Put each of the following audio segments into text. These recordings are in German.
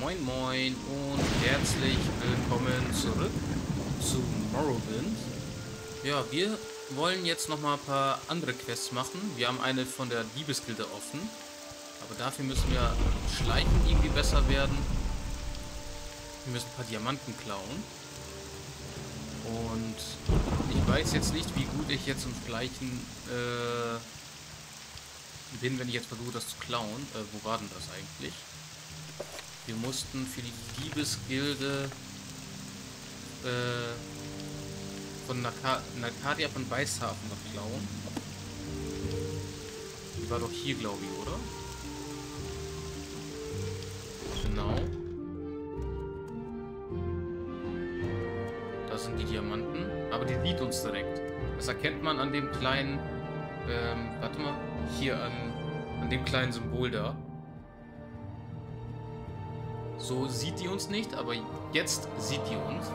Moin Moin und herzlich willkommen zurück zu Morrowind. Ja, wir wollen jetzt noch mal ein paar andere Quests machen. Wir haben eine von der Diebesgilde offen, aber dafür müssen wir Schleichen irgendwie besser werden. Wir müssen ein paar Diamanten klauen. Und ich weiß jetzt nicht, wie gut ich jetzt im Schleichen bin, wenn ich jetzt versuche, das zu klauen. Wo war denn das eigentlich? Wir mussten für die Diebesgilde von Nakadia von Weißhafen was klauen. Die war doch hier, glaube ich, oder? Genau. Das sind die Diamanten. Aber die sieht uns direkt. Das erkennt man an dem kleinen, warte mal, hier an dem kleinen Symbol da. So sieht die uns nicht, aber jetzt sieht die uns.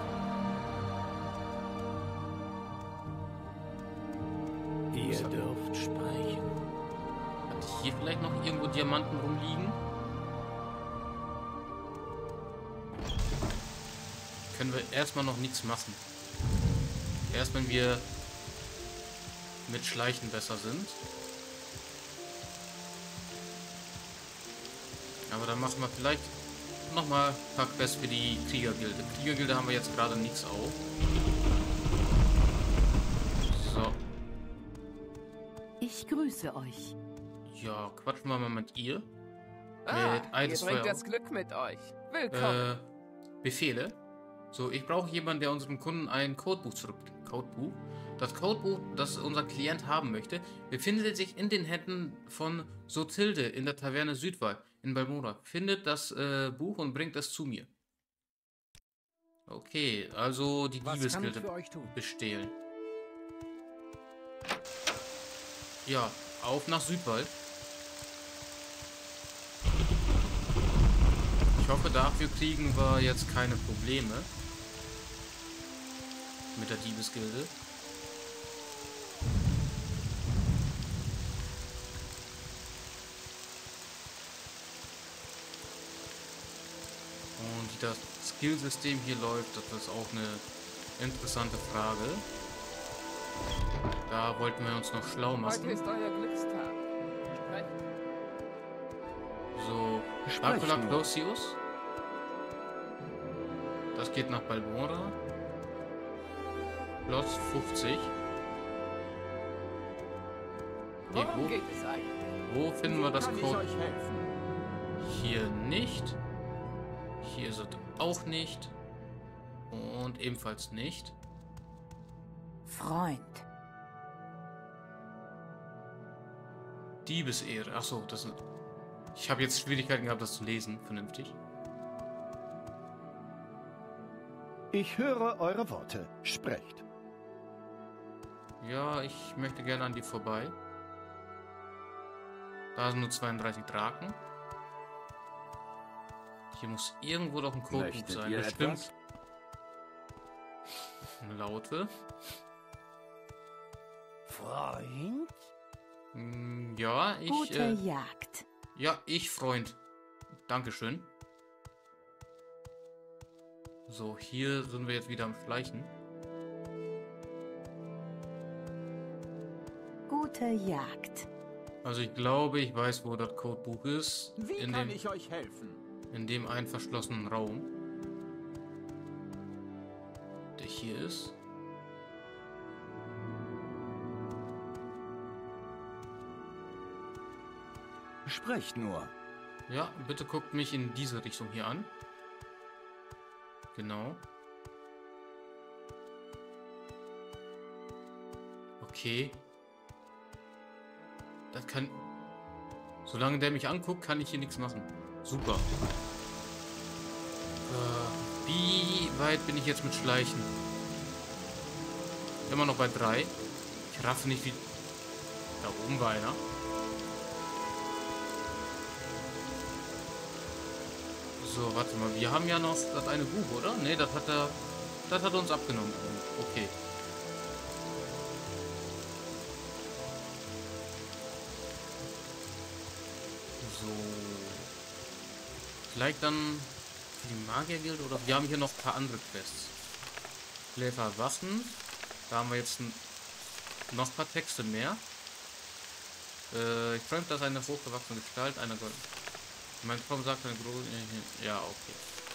Ihr dürft sprechen. Hat hier vielleicht noch irgendwo Diamanten rumliegen? Können wir erstmal noch nichts machen. Erst wenn wir mit Schleichen besser sind. Aber dann machen wir vielleicht nochmal ein paar Quests für die Kriegergilde. Kriegergilde haben wir jetzt gerade nichts auf. So. Ich grüße euch. Ja, quatschen wir mal mit ihr. Ihr Eidesfeuer. bringt das Glück mit euch. Willkommen. Befehle. So, ich brauche jemanden, der unseren Kunden ein Codebuch zurückbringt. Codebuch. Das Codebuch, das unser Klient haben möchte, befindet sich in den Händen von Sotilde in der Taverne Südwall in Balmora. Findet das Buch und bringt es zu mir. Okay, also die Diebesgilde bestehlen. Ja, auf nach Südwall. Ich hoffe, dafür kriegen wir jetzt keine Probleme mit der Diebesgilde. Und wie das Skillsystem hier läuft, das ist auch eine interessante Frage. Da wollten wir uns noch schlau machen. Heute ist euer Glückstag. Sprecht. So, Dracula Clausius. Das geht nach Balmora. Plus 50. Okay, Worum geht es eigentlich? wo finden wir das Kann ich Code? euch helfen? Hier nicht. Hier ist es auch nicht. Und ebenfalls nicht. Freund. Diebesehre. Achso, das ist... Ich habe jetzt Schwierigkeiten gehabt, das zu lesen. Vernünftig. Ich höre eure Worte. Sprecht. Ja, ich möchte gerne an die vorbei. Da sind nur 32 Draken. Hier muss irgendwo doch ein Codebuch Möchtet sein. ihr Bestimmt. etwas? Eine Laute. Freund? Ja, Gute Jagd. ja, ich, Freund. Dankeschön. So, hier sind wir jetzt wieder am Schleichen. Gute Jagd. Also ich glaube, ich weiß, wo das Codebuch ist. Wie kann ich euch helfen? In dem einen verschlossenen Raum. Der hier ist. Sprecht nur. Ja, bitte guckt mich in diese Richtung hier an. Genau. Okay. Das kann... Solange der mich anguckt, kann ich hier nichts machen. Super. Wie weit bin ich jetzt mit Schleichen? Immer noch bei 3. Ich raffe nicht wie... Da oben war einer. So, warte mal. Wir haben ja noch das eine Buch, oder? Ne, das hat er... Das hat er uns abgenommen. Okay. So. Vielleicht dann für die Magiergilde oder wir haben hier noch ein paar andere Quests. Schläfer Wachen. Da haben wir jetzt noch ein paar Texte mehr. Ich träume, dass eine hochgewachsene Gestalt einer Gold. Mein Traum sagt eine große. Ja, okay.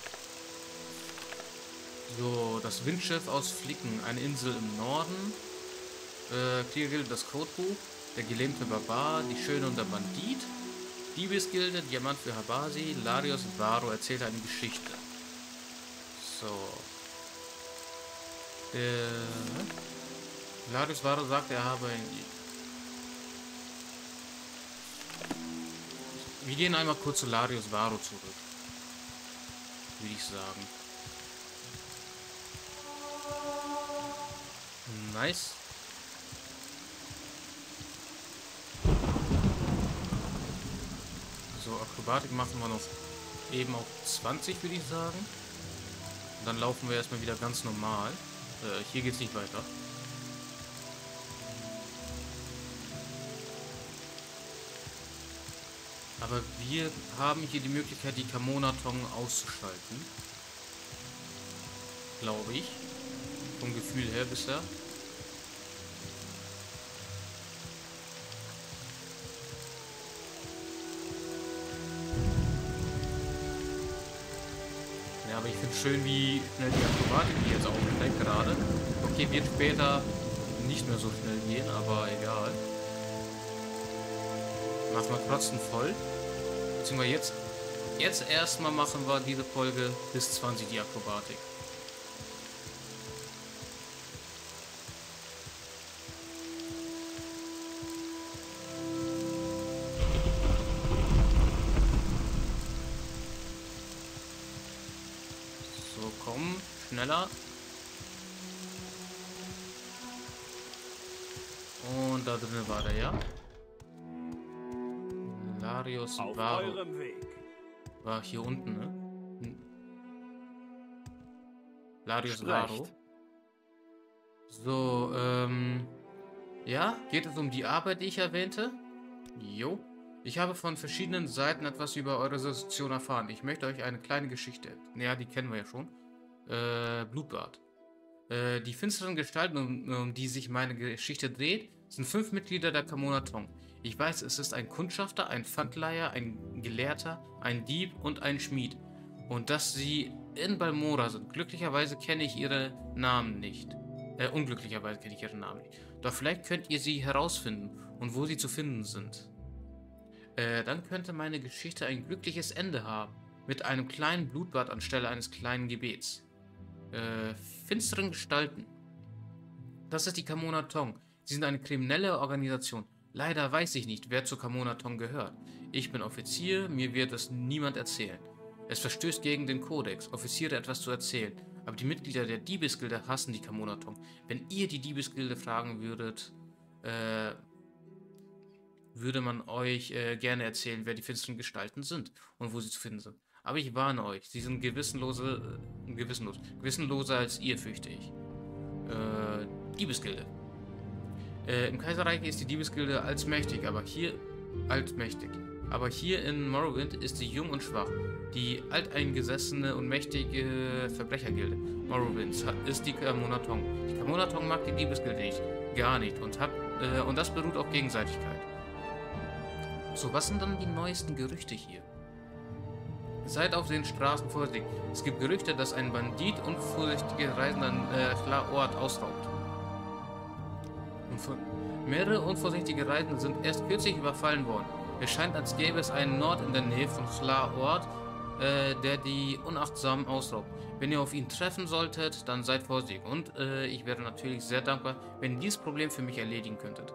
So, das Windschiff aus Flicken, eine Insel im Norden. Kriegergilde, das Codebuch. Der gelähmte Barbar, die Schöne und der Bandit. Diebesgilde, Diamant für Habasi. Larios Varo erzählt eine Geschichte. So. Larios Varo sagt, er habe ein. Wir gehen einmal kurz zu Larios Varo zurück. Würde ich sagen. Nice. So, Akrobatik machen wir noch eben auf 20, würde ich sagen. Und dann laufen wir erstmal wieder ganz normal. Hier geht es nicht weiter. Aber wir haben hier die Möglichkeit, die Kamona-Tong auszuschalten. Glaube ich. Vom Gefühl her bisher. Ja, aber ich finde schön, wie schnell die Akrobatik hier jetzt aufsteigt gerade. Okay, wird später nicht mehr so schnell gehen, aber egal. Machen wir trotzdem voll. Beziehungsweise jetzt erstmal machen wir diese Folge bis 20 die Akrobatik. So, komm, schneller. Und da drin war der, ja? Larios Auf Varo. eurem Weg. War hier unten, ne? Larios Sprecht. Varo. So, ja, geht es um die Arbeit, die ich erwähnte? Jo. Ich habe von verschiedenen Seiten etwas über eure Situation erfahren. Ich möchte euch eine kleine Geschichte. Ja, die kennen wir ja schon. Blutbad. Die finsteren Gestalten, um die sich meine Geschichte dreht, sind 5 Mitglieder der Kamona-Tong. Ich weiß, es ist ein Kundschafter, ein Pfandleiher, ein Gelehrter, ein Dieb und ein Schmied. Und dass sie in Balmora sind. Glücklicherweise kenne ich ihre Namen nicht. Unglücklicherweise kenne ich ihre Namen nicht. Doch vielleicht könnt ihr sie herausfinden und wo sie zu finden sind. Dann könnte meine Geschichte ein glückliches Ende haben. Mit einem kleinen Blutbad anstelle eines kleinen Gebets. Finsteren Gestalten. Das ist die Kamona-Tong. Sie sind eine kriminelle Organisation. Leider weiß ich nicht, wer zur Kamona-Tong gehört. Ich bin Offizier, mir wird es niemand erzählen. Es verstößt gegen den Kodex, Offiziere etwas zu erzählen. Aber die Mitglieder der Diebesgilde hassen die Kamona-Tong. Wenn ihr die Diebesgilde fragen würdet, würde man euch gerne erzählen, wer die finsteren Gestalten sind und wo sie zu finden sind. Aber ich warne euch, sie sind gewissenloser als ihr, fürchte ich. Diebesgilde. Im Kaiserreich ist die Diebesgilde allmächtig, aber hier in Morrowind ist sie jung und schwach. Die alteingesessene und mächtige Verbrechergilde Morrowinds ist die Kamona-Tong. Die Kamona-Tong mag die Diebesgilde nicht, gar nicht, und das beruht auf Gegenseitigkeit. So, was sind dann die neuesten Gerüchte hier? Seid auf den Straßen vorsichtig. Es gibt Gerüchte, dass ein Bandit unvorsichtige Reisende an Ort ausraubt. Mehrere unvorsichtige Reisende sind erst kürzlich überfallen worden. Es scheint, als gäbe es einen Nord in der Nähe von Ort, der die unachtsam ausraubt. Wenn ihr auf ihn treffen solltet, dann seid vorsichtig. Und ich wäre natürlich sehr dankbar, wenn ihr dieses Problem für mich erledigen könntet.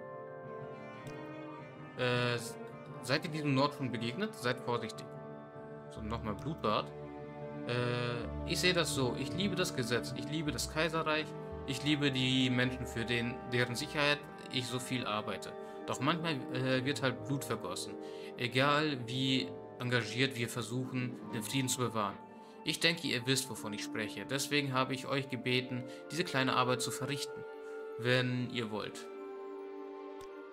Seid ihr diesem Nord schon begegnet? Seid vorsichtig. So, nochmal Blutbad. Ich sehe das so. Ich liebe das Gesetz. Ich liebe das Kaiserreich. Ich liebe die Menschen, für deren Sicherheit ich so viel arbeite. Doch manchmal wird halt Blut vergossen. Egal wie engagiert wir versuchen, den Frieden zu bewahren. Ich denke, ihr wisst, wovon ich spreche. Deswegen habe ich euch gebeten, diese kleine Arbeit zu verrichten, wenn ihr wollt.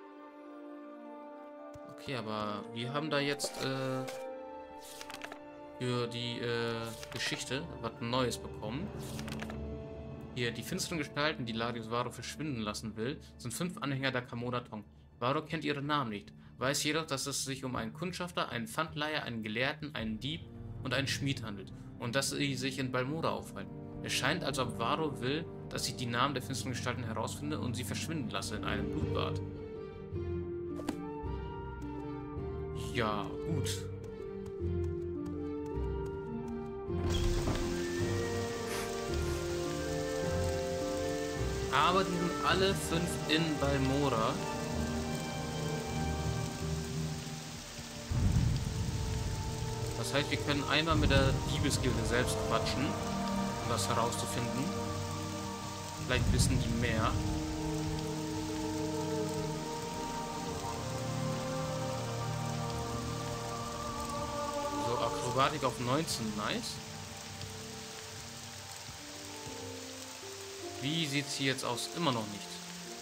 Okay, aber wir haben da jetzt für die Geschichte was Neues bekommen. Hier, die finsteren Gestalten, die Larius Varo verschwinden lassen will, sind 5 Anhänger der Camonaton. Varo kennt ihre Namen nicht, weiß jedoch, dass es sich um einen Kundschafter, einen Pfandleiher, einen Gelehrten, einen Dieb und einen Schmied handelt und dass sie sich in Balmora aufhalten. Es scheint, als ob Varo will, dass ich die Namen der finsteren Gestalten herausfinde und sie verschwinden lasse in einem Blutbad. Ja, gut. Aber die sind alle 5 in Balmora. Das heißt, wir können einmal mit der Diebesgilde selbst quatschen, um das herauszufinden. Vielleicht wissen die mehr. So, Akrobatik auf 19, nice. Wie sieht es hier jetzt aus? Immer noch nicht.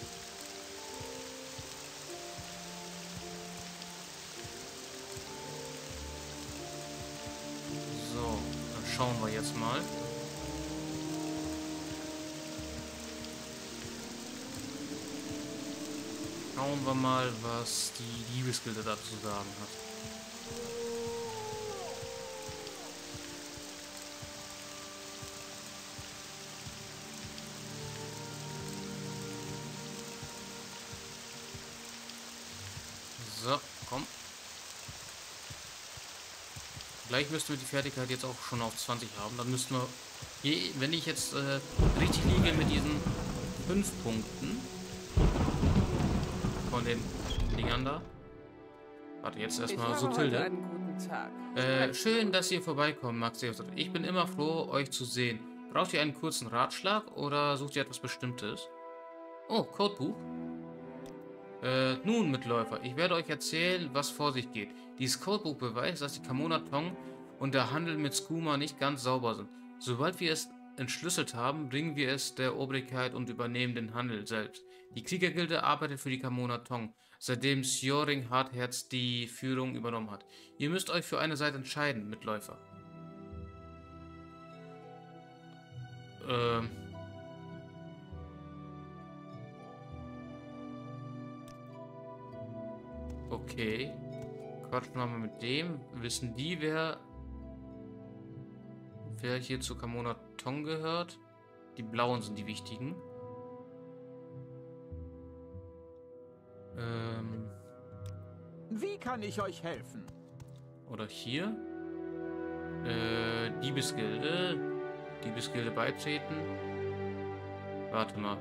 So, dann schauen wir jetzt mal. Schauen wir mal, was die Diebesgilde dazu sagen hat. So, komm. Gleich müssten wir die Fertigkeit jetzt auch schon auf 20 haben. Dann müssten wir, wenn ich jetzt richtig liege mit diesen 5 Punkten von den Dingern da. Warte, jetzt erstmal so Tilde. Schön, dass ihr vorbeikommt, Maxius. Ich bin immer froh, euch zu sehen. Braucht ihr einen kurzen Ratschlag oder sucht ihr etwas Bestimmtes? Oh, Codebuch. Nun, Mitläufer, ich werde euch erzählen, was vor sich geht. Dieses Codebuch beweist, dass die Camonaton und der Handel mit Skooma nicht ganz sauber sind. Sobald wir es entschlüsselt haben, bringen wir es der Obrigkeit und übernehmen den Handel selbst. Die Kriegergilde arbeitet für die Camonaton, seitdem Sjoring Hartherz die Führung übernommen hat. Ihr müsst euch für eine Seite entscheiden, Mitläufer. Okay. Quatschen wir mal mit dem. Wissen die, wer hier zu Camonaton gehört? Die Blauen sind die wichtigen. Wie kann ich euch helfen? Oder hier. Diebesgilde. Diebesgilde beitreten. Warte mal.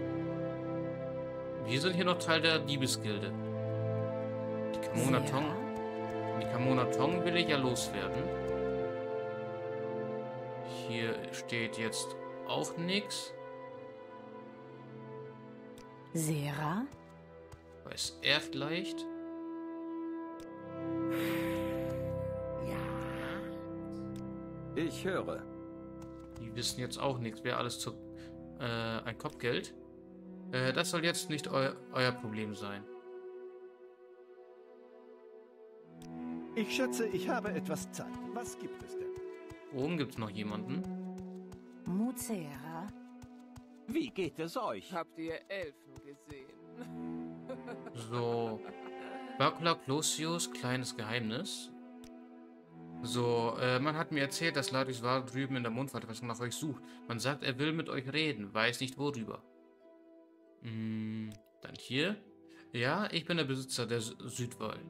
Wir sind hier noch Teil der Diebesgilde. Die Camonaton will ich ja loswerden. Hier steht jetzt auch nichts. Sera? Weiß er vielleicht? Ich höre. Die wissen jetzt auch nichts. Wäre alles zu ein Kopfgeld. Das soll jetzt nicht euer Problem sein. Ich schätze, ich habe etwas Zeit. Was gibt es denn? Oben gibt es noch jemanden. Muzera? Wie geht es euch? Habt ihr Elfen gesehen? So. Bacula Closius, kleines Geheimnis. So, man hat mir erzählt, dass Larius Varo drüben in der Mondvertretung nach euch sucht. Man sagt, er will mit euch reden, weiß nicht worüber. Dann hier. Ja, ich bin der Besitzer der Südwall.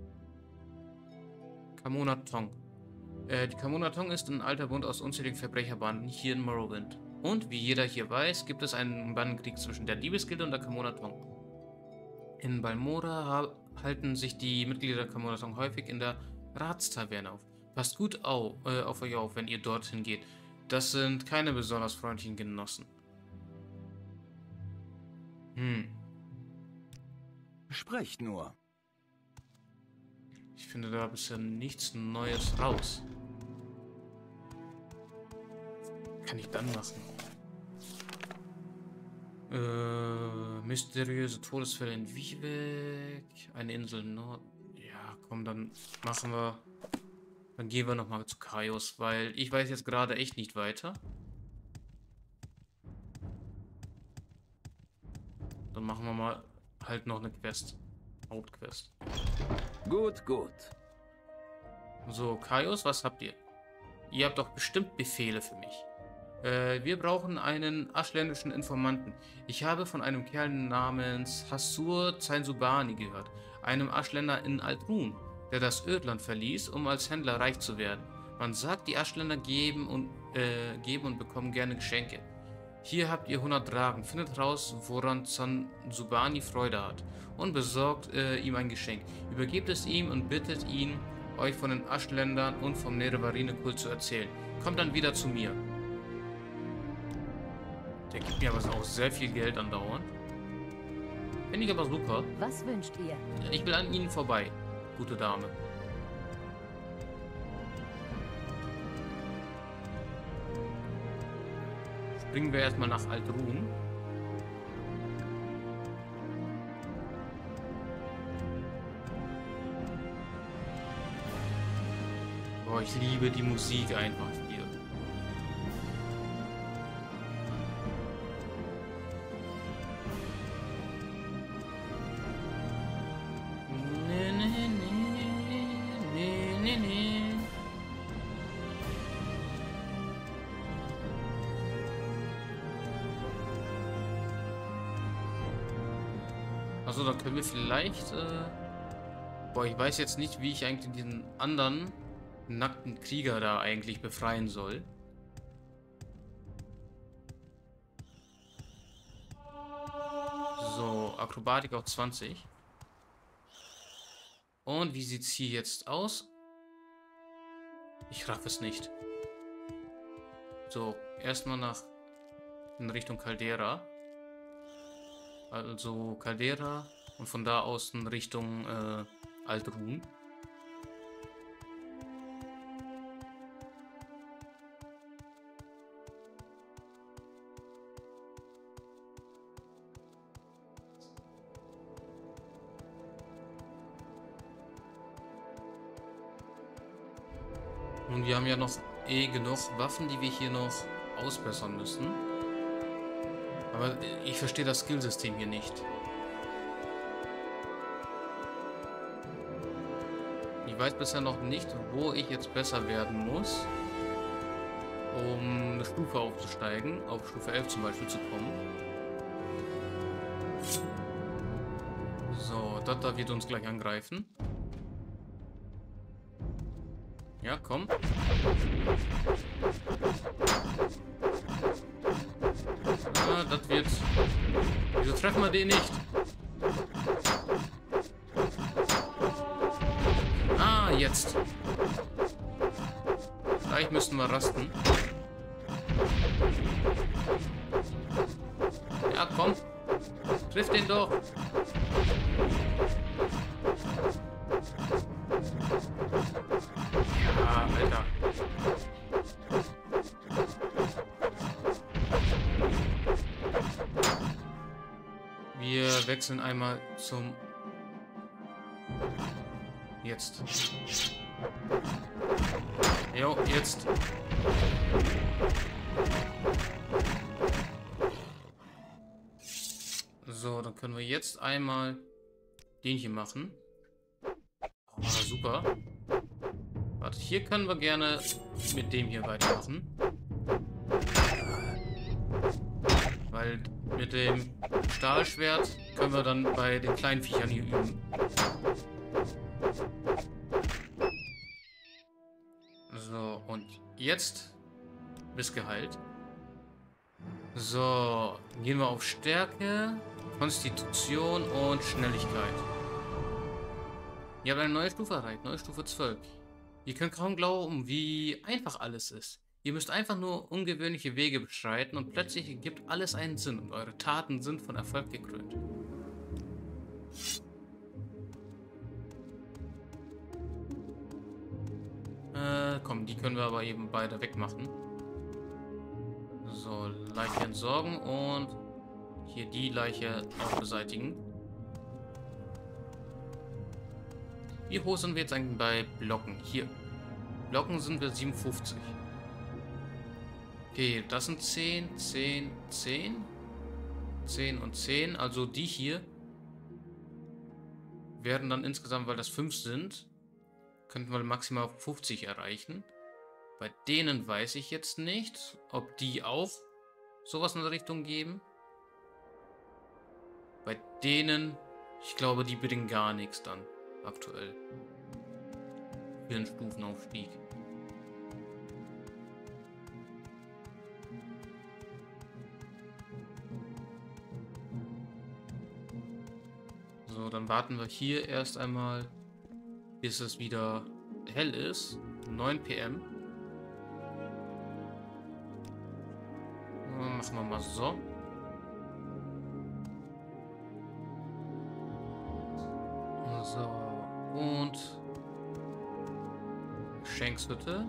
Camonaton. Die Camonaton ist ein alter Bund aus unzähligen Verbrecherbanden hier in Morrowind. Und wie jeder hier weiß, gibt es einen Bandenkrieg zwischen der Diebesgilde und der Camonaton. In Balmora halten sich die Mitglieder der Camonaton häufig in der Ratstaverne auf. Passt gut auf euch auf, wenn ihr dorthin geht. Das sind keine besonders freundlichen Genossen. Sprecht nur. Ich finde da bisher nichts Neues raus. Kann ich dann machen? Mysteriöse Todesfälle in Wieweg. Eine Insel Nord. Ja, komm, dann machen wir Dann gehen wir nochmal zu Kaios, weil ich weiß jetzt gerade echt nicht weiter. Dann machen wir mal halt noch eine Quest. Hauptquest. Gut, gut. So, Kaios, was habt ihr? Ihr habt doch bestimmt Befehle für mich. Wir brauchen einen aschländischen Informanten. Ich habe von einem Kerl namens Hassur Zainsubani gehört. Einem Aschländer in Aldrun, der das Ödland verließ, um als Händler reich zu werden. Man sagt, die Aschländer geben und bekommen gerne Geschenke. Hier habt ihr 100 Drachen. Findet raus, woran Zainsubani Freude hat. Und besorgt ihm ein Geschenk. Übergebt es ihm und bittet ihn, euch von den Aschländern und vom Nerevarine-Kult zu erzählen. Kommt dann wieder zu mir. Der gibt mir aber auch sehr viel Geld andauernd. Finde ich aber super. Was wünscht ihr? Ich will an Ihnen vorbei, gute Dame. Springen wir erstmal nach Aldrun. Boah, ich liebe die Musik einfach hier. Nee, nee, nee, nee, nee, nee. Also da können wir vielleicht... Boah, ich weiß jetzt nicht, wie ich eigentlich diesen anderen nackten Krieger da eigentlich befreien soll. So, Akrobatik auf 20. Und wie sieht's hier jetzt aus? Ich raff es nicht. So, erstmal in Richtung Caldera. Also Caldera und von da aus in Richtung Aldrun. Und wir haben ja noch genug Waffen, die wir hier noch ausbessern müssen. Aber ich verstehe das Skillsystem hier nicht. Ich weiß bisher noch nicht, wo ich jetzt besser werden muss, um eine Stufe aufzusteigen, auf Stufe 11 zum Beispiel zu kommen. So, das da wird uns gleich angreifen. Ja, komm. Ah, das wird... Wieso treffen wir den nicht? Ah, jetzt. Gleich müssten wir rasten. Ja, komm. Triff den doch. Ja, Alter. Wir wechseln einmal zum... Jetzt. Jo, jetzt. So, dann können wir jetzt einmal den hier machen. Oh, super. Warte, hier können wir gerne mit dem hier weitermachen. Weil mit dem Stahlschwert können wir dann bei den kleinen Viechern hier üben. So, und jetzt bist geheilt. So, gehen wir auf Stärke, Konstitution und Schnelligkeit. Ihr habt eine neue Stufe erreicht, neue Stufe 12. Ihr könnt kaum glauben, wie einfach alles ist. Ihr müsst einfach nur ungewöhnliche Wege beschreiten und plötzlich ergibt alles einen Sinn und eure Taten sind von Erfolg gekrönt. Komm, die können wir aber eben beide wegmachen. So, Leiche entsorgen und hier die Leiche auch beseitigen. Wie hoch sind wir jetzt eigentlich bei Blocken? Hier. Blocken sind wir 57. Okay, das sind 10, 10, 10. 10 und 10. Also die hier werden dann insgesamt, weil das 5 sind, könnten wir maximal 50 erreichen. Bei denen weiß ich jetzt nicht, ob die auch sowas in der Richtung geben. Bei denen, ich glaube, die bringen gar nichts dann aktuell. Für den Stufenaufstieg. So, dann warten wir hier erst einmal, bis es wieder hell ist. 9 PM. Machen wir mal so. So, und Schenkshütte.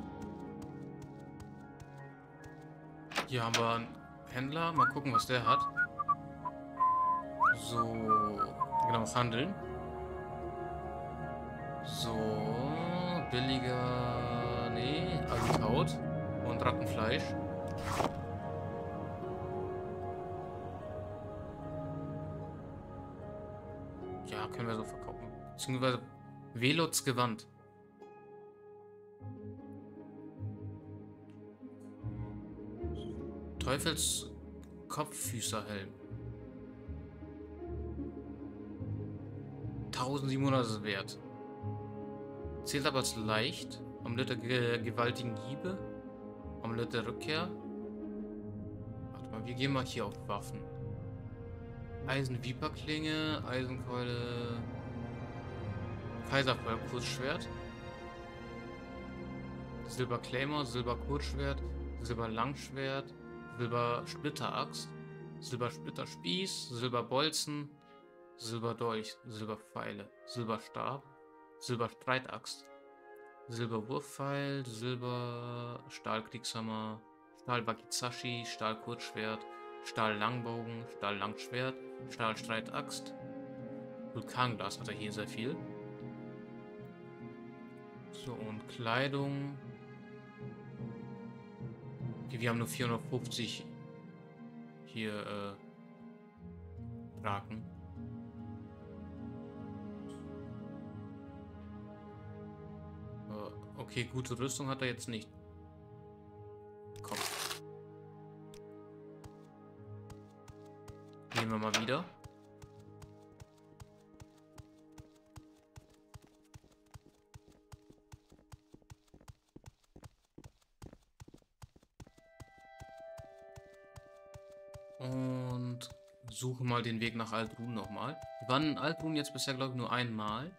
Hier haben wir einen Händler. Mal gucken, was der hat. So, genau, handeln. So, billiger, nee, Alkaut und Rattenfleisch. Ja, können wir so verkaufen. Beziehungsweise Velots Gewand. Teufels Kopffüßerhelm. 1700 ist es wert. Zählt aber als leicht. Amulett der gewaltigen Hiebe. Amulett der Rückkehr. Warte mal, wir gehen mal hier auf Waffen. Eisenviperklinge, Eisenkeule, Kaiserfeuer Kurzschwert, Silber Claymore, Silber Kurzschwert, Silber Langschwert, Silber Splitteraxt, Silber Splitterspieß, Silber Bolzen, Silber Dolch, Silber Pfeile, Silber Stab, Silber Streitaxt, Silber Wurfpfeil, Silber Stahlkriegshammer, Stahl Wakizashi, Stahl Kurzschwert, Stahl Langbogen, Stahl Langschwert, Stahl Streitaxt. Vulkanglas hat er hier sehr viel. So, und Kleidung. Okay, wir haben nur 450 hier Draken. Okay, gute Rüstung hat er jetzt nicht. Komm. Nehmen wir mal wieder. Und suche mal den Weg nach Aldrun nochmal. Wir waren in Aldrun jetzt bisher, glaube ich, nur einmal.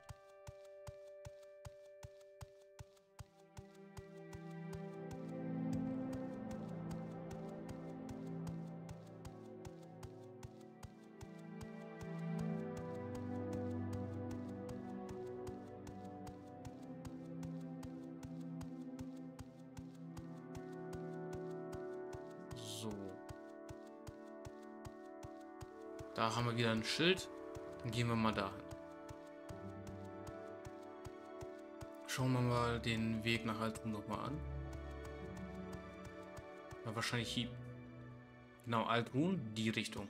So. Da haben wir wieder ein Schild. Dann gehen wir mal dahin. Schauen wir mal den Weg nach Aldrun nochmal an. Ja, wahrscheinlich hier. Genau, Aldrun, die Richtung.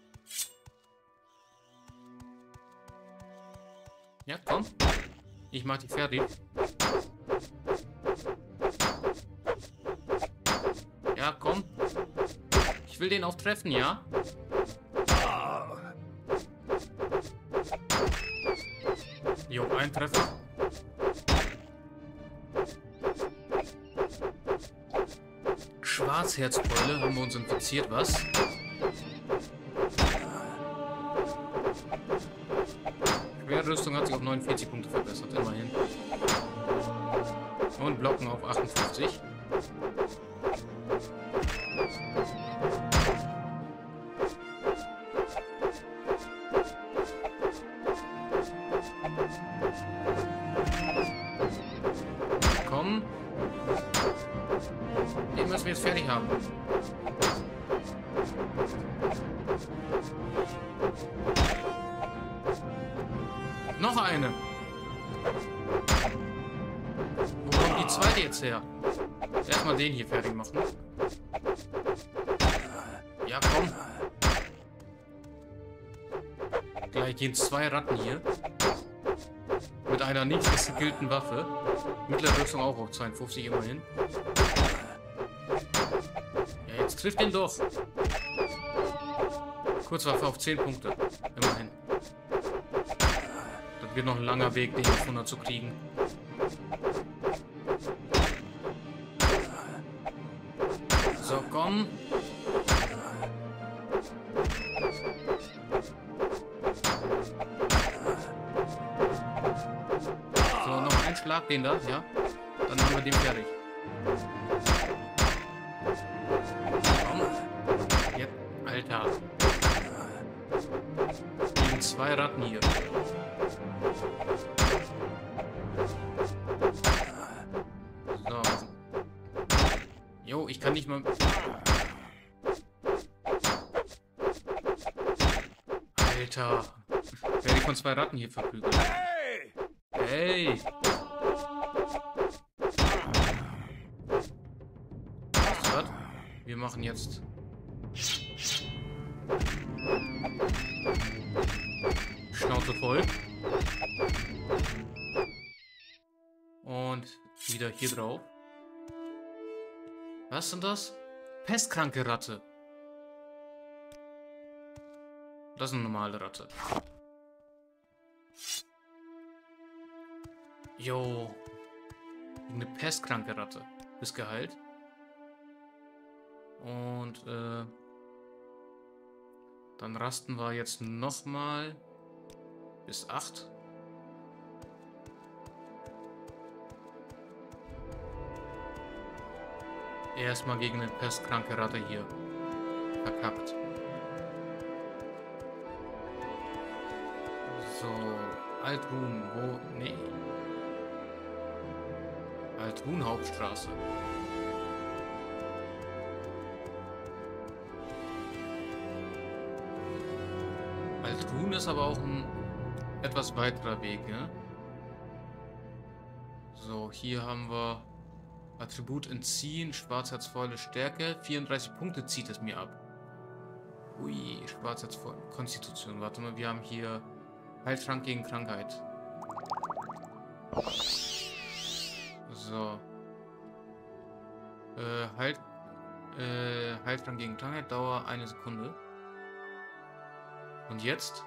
Ja, komm. Ich mach die fertig. Ja, komm. Ich will den auch treffen, ja? Jo, ein Treffer. Schwarzherzbeule haben wir uns infiziert, was? Schwerrüstung hat sich auf 49 Punkte verbessert, immerhin. Und Blocken auf 58. Komm. Den müssen wir jetzt fertig haben. Noch eine. Wo kommt die die zweite jetzt her. Erstmal den hier fertig machen. Ja, komm. Gleich gehen 2 Ratten hier. Mit einer nicht geskillten Waffe. Mittlere Rüstung auch auf 52 immerhin. Ja, jetzt trifft ihn doch. Kurzwaffe auf 10 Punkte. Immerhin. Das wird noch ein langer Weg, den auf 100 zu kriegen. So, komm. So, noch ein Schlag, den da, ja. Dann haben wir den fertig. Komm. Jetzt, Alter. Gegen 2 Ratten hier. So. Jo, ich kann nicht mal... Alter. Werde ich von 2 Ratten hier verprügelt. Hey! Weißt du was? Wir machen jetzt... Schnauze voll. Und wieder hier drauf. Was sind das? Pestkranke Ratte. Das ist eine normale Ratte. Jo. Eine pestkranke Ratte. Ist geheilt. Und dann rasten wir jetzt nochmal bis 8. Erstmal gegen eine pestkranke Ratte hier. Verkackt. So, Altruhen, wo... Nee. Altruhen Hauptstraße. Altruhen ist aber auch ein etwas weiterer Weg, ne? So, hier haben wir Attribut entziehen, Schwarzherzvolle Stärke. 34 Punkte zieht es mir ab. Ui, Schwarzherzvolle Konstitution. Warte mal, wir haben hier Heiltrank gegen Krankheit. So. Heiltrank gegen Krankheit, Dauer 1 Sekunde. Und jetzt?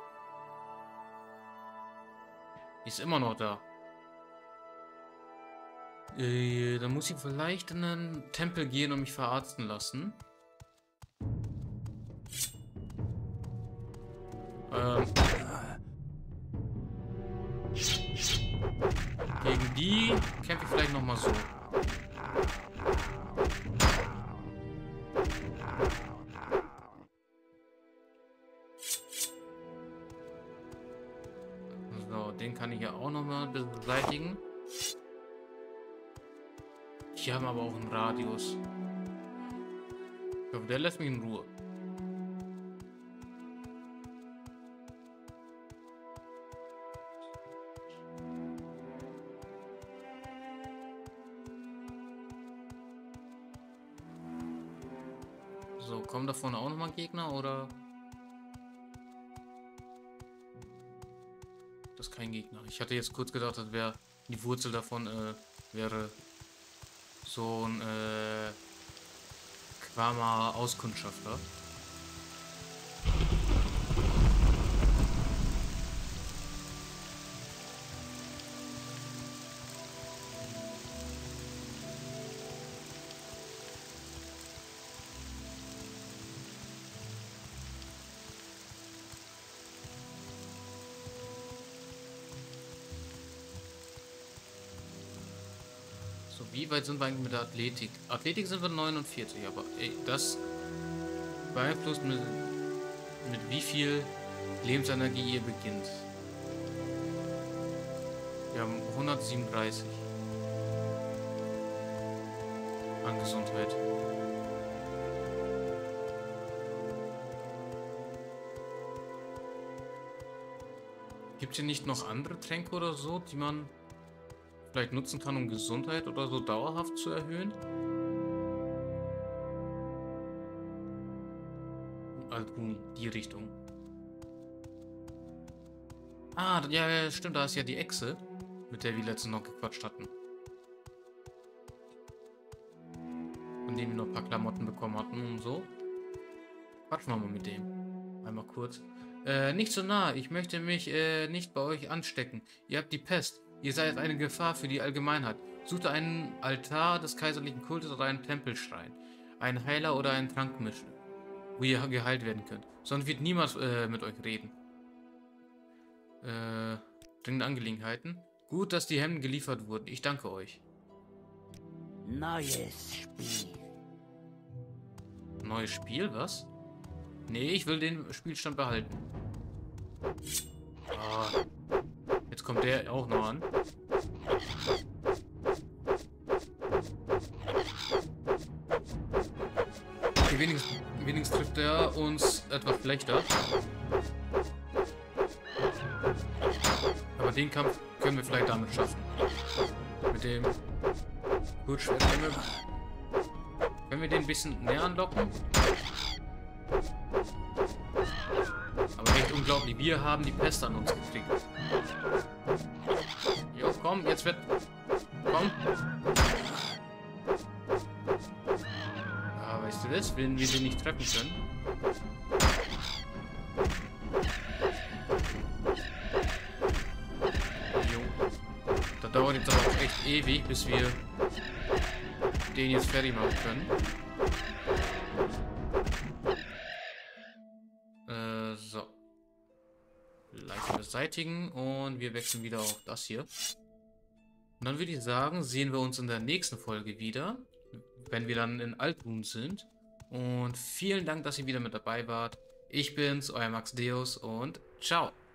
Ist immer noch da. Dann muss ich vielleicht in einen Tempel gehen und mich verarzten lassen. Gegen die kämpfe ich vielleicht nochmal so. So, den kann ich ja auch nochmal beseitigen. Die haben aber auch einen Radius. Ich hoffe, der lässt mich in Ruhe. So, kommen da vorne auch nochmal Gegner, oder? Das ist kein Gegner. Ich hatte jetzt kurz gedacht, das wäre die Wurzel davon wäre so ein Quama-Auskundschafter. So, wie weit sind wir eigentlich mit der Athletik? Athletik sind wir 49, aber ey, das beeinflusst mit wie viel Lebensenergie ihr beginnt. Wir haben 137 an Gesundheit. Gibt es hier nicht noch andere Tränke oder so, die man vielleicht nutzen kann, um Gesundheit oder so dauerhaft zu erhöhen. Also in die Richtung. Ah, ja, ja, stimmt, da ist ja die Echse, mit der wir letztens noch gequatscht hatten. Von dem wir noch ein paar Klamotten bekommen hatten und so. Quatschen wir mal mit dem. Einmal kurz. Nicht so nah. Ich möchte mich nicht bei euch anstecken. Ihr habt die Pest. Ihr seid eine Gefahr für die Allgemeinheit. Sucht einen Altar des kaiserlichen Kultes oder einen Tempelschrein. Einen Heiler oder einen Trankmischer, wo ihr geheilt werden könnt. Sonst wird niemand mit euch reden. Dringende Angelegenheiten. Gut, dass die Hemden geliefert wurden. Ich danke euch. Neues Spiel. Neues Spiel? Was? Nee, ich will den Spielstand behalten. Ah, jetzt kommt der auch noch an. Okay, wenigstens trifft er uns etwas schlechter. Aber den Kampf können wir vielleicht damit schaffen. Mit dem Kurzschwert können wir den ein bisschen näher anlocken. Aber echt unglaublich. Wir haben die Pest an uns gekriegt. Jo, komm, jetzt wird... Komm. Ah, weißt du das? Wenn wir den nicht treffen können. Jo. Das dauert jetzt aber auch echt ewig, bis wir den jetzt fertig machen können. So. Leiche beseitigen und wir wechseln wieder auf das hier. Und dann würde ich sagen, sehen wir uns in der nächsten Folge wieder, wenn wir dann in Altrun sind. Und vielen Dank, dass ihr wieder mit dabei wart. Ich bin's, euer Max Deus und ciao.